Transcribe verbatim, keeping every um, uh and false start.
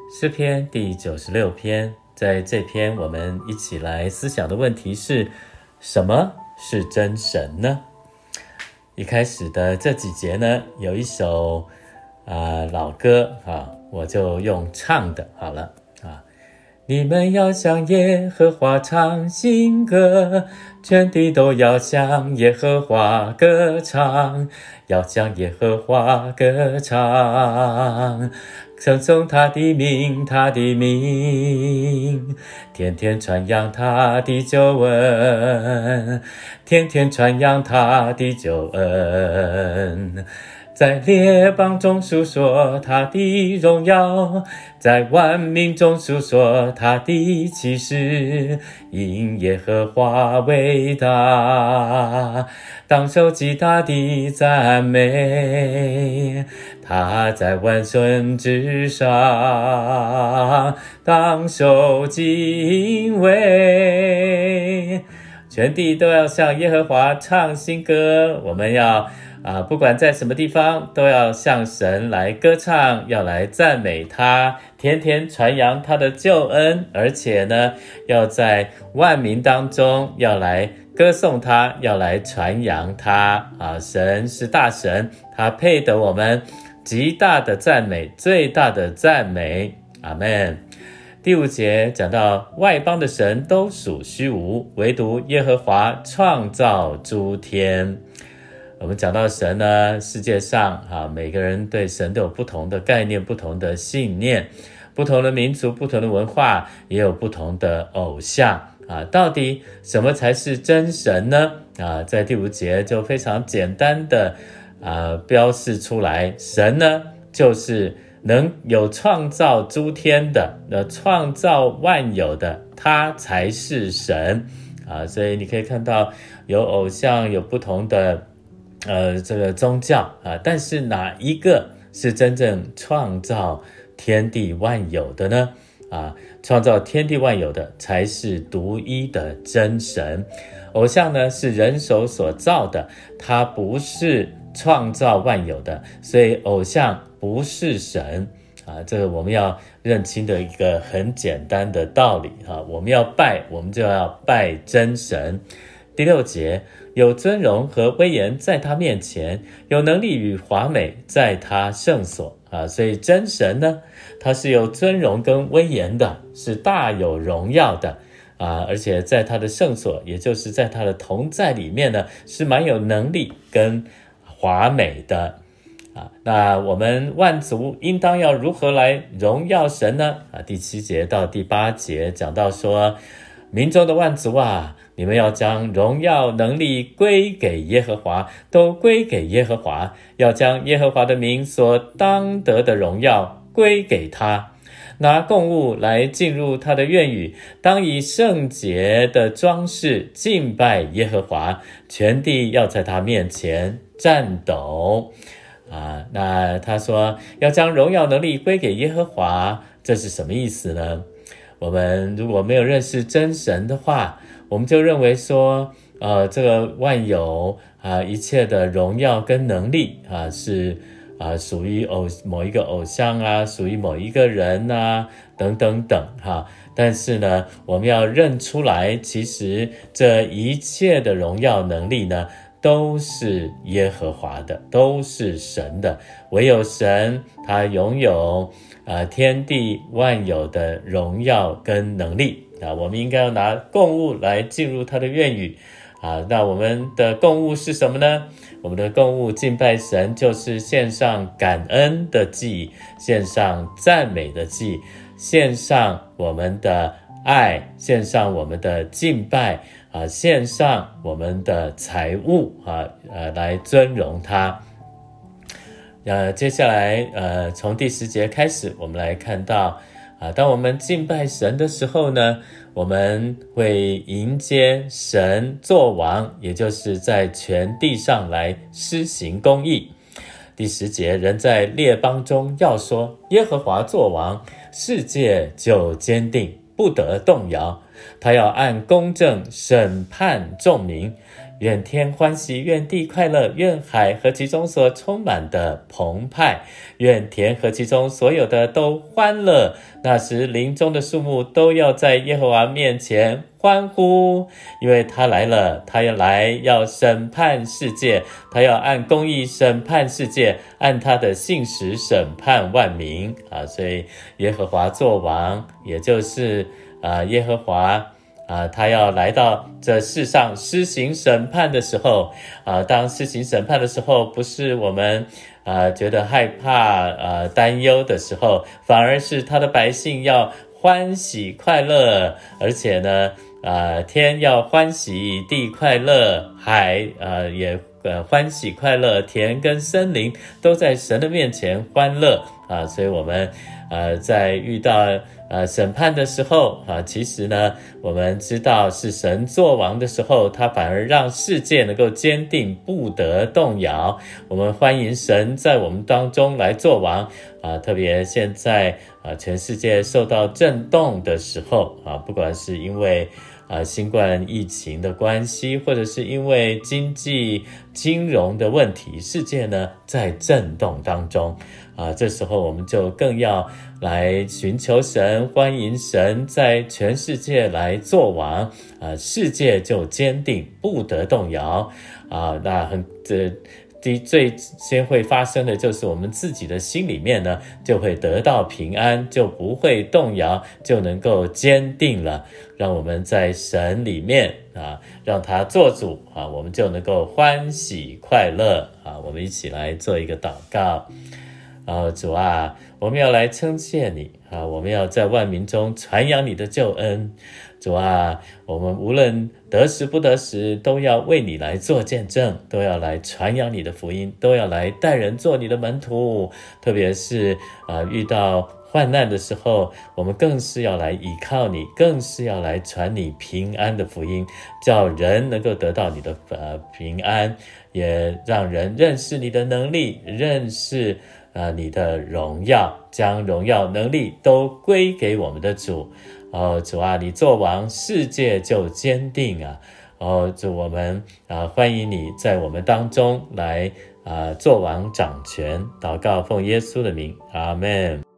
诗篇第九十六篇，在这篇我们一起来思想的问题是：什么是真神呢？一开始的这几节呢，有一首、呃、老歌、啊、我就用唱的好了啊。你们要向耶和华唱新歌，全地都要向耶和华歌唱，要向耶和华歌唱，称颂他的名，他的名，天天传扬他的救恩，天天传扬他的救恩，在列邦中述说他的荣耀，在万民中述说他的奇事，因耶和华伟大，当受极大的赞美，他在万神之上，当受敬畏。全地都要向耶和华唱新歌，我们要啊，不管在什么地方，都要向神来歌唱，要来赞美他，天天传扬他的救恩，而且呢，要在万民当中要来歌颂他，要来传扬他啊！神是大神，他配得我们极大的赞美，最大的赞美。阿们。第五节讲到外邦的神都属虚无，唯独耶和华创造诸天。我们讲到神呢，世界上啊，每个人对神都有不同的概念，不同的信念，不同的民族，不同的文化，也有不同的偶像啊。到底什么才是真神呢？啊，在第五节就非常简单的啊标示出来，神呢就是能有创造诸天的，呃，创造万有的，他才是神啊。所以你可以看到有偶像，有不同的呃这个宗教啊，但是哪一个是真正创造天地万有的呢？啊，创造天地万有的才是独一的真神。偶像呢是人手所造的，它不是创造万有的，所以偶像不是神啊，这个我们要认清的一个很简单的道理啊。我们要拜，我们就要拜真神。第六节，有尊荣和威严在他面前，有能力与华美在他圣所啊。所以真神呢，他是有尊荣跟威严的，是大有荣耀的啊，而且在他的圣所，也就是在他的同在里面呢，是蛮有能力跟华美的啊。那我们万族应当要如何来荣耀神呢？啊，第七节到第八节讲到说，民中的万族啊，你们要将荣耀能力归给耶和华，都归给耶和华，要将耶和华的名所当得的荣耀归给他。拿供物来进入他的院宇，当以圣洁的装饰敬拜耶和华，全地要在他面前战斗啊。那他说要将荣耀能力归给耶和华，这是什么意思呢？我们如果没有认识真神的话，我们就认为说呃，这个万有啊，一切的荣耀跟能力啊，是啊，属于偶某一个偶像啊，属于某一个人啊，等等等哈。但是呢，我们要认出来，其实这一切的荣耀能力呢，都是耶和华的，都是神的。唯有神，他拥有啊天地万有的荣耀跟能力啊。我们应该要拿供物来进入他的院宇啊。那我们的供物是什么呢？我们的供物敬拜神，就是献上感恩的祭，献上赞美的祭，献上我们的爱，献上我们的敬拜啊，献上我们的财物啊，呃，来尊荣他。呃，接下来呃，从第十节开始，我们来看到啊，当我们敬拜神的时候呢，我们会迎接神作王，也就是在全地上来施行公义。第十节，人在列邦中要说耶和华作王，世界就坚定，不得动摇。他要按公正审判众民， 愿天欢喜，愿地快乐，愿海和其中所充满的澎湃，愿田和其中所有的都欢乐。那时林中的树木都要在耶和华面前欢呼，因为他来了，他要来要审判世界，他要按公义审判世界，按他的信实审判万民啊！所以耶和华作王，也就是啊耶和华啊，他要来到这世上施行审判的时候啊，当施行审判的时候，不是我们啊觉得害怕啊担忧的时候，反而是他的百姓要欢喜快乐，而且呢啊天要欢喜，地快乐，海啊也呃欢喜快乐，田跟森林都在神的面前欢乐啊，所以我们呃在遇到呃审判的时候啊，其实呢我们知道是神作王的时候，他反而让世界能够坚定，不得动摇。我们欢迎神在我们当中来作王啊，特别现在啊全世界受到震动的时候啊，不管是因为啊，新冠疫情的关系，或者是因为经济金融的问题，世界呢在震动当中啊，这时候我们就更要来寻求神，欢迎神在全世界来作王啊，世界就坚定，不得动摇啊。那很这第最先会发生的就是我们自己的心里面呢，就会得到平安，就不会动摇，就能够坚定了。让我们在神里面啊，让他做主啊，我们就能够欢喜快乐啊。我们一起来做一个祷告。啊，主啊，我们要来称谢你啊，我们要在万民中传扬你的救恩。主啊，我们无论得时不得时，都要为你来做见证，都要来传扬你的福音，都要来带人做你的门徒。特别是啊，遇到患难的时候，我们更是要来依靠你，更是要来传你平安的福音，叫人能够得到你的呃平安，也让人认识你的能力，认识啊、呃，你的荣耀，将荣耀能力都归给我们的主。哦，主啊，你作王，世界就坚定啊！哦，主，我们啊、呃、欢迎你在我们当中来啊、呃、作王掌权。祷告奉耶稣的名，阿们。